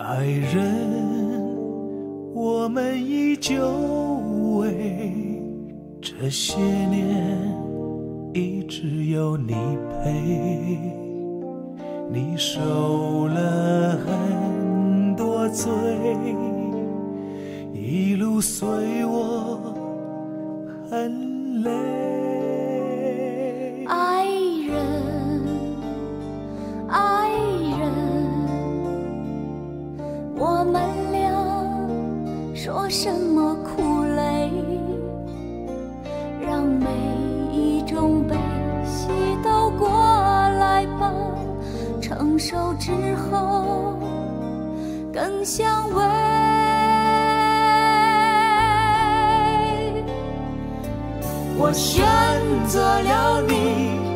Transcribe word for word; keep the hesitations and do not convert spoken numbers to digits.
爱人，我们依旧为这些年一直有你陪，你受了很多罪，一路随我很累。 爱人，爱人，我们俩说什么苦累，让每一种悲喜都过来吧，承受之后更相偎。 我选择了你，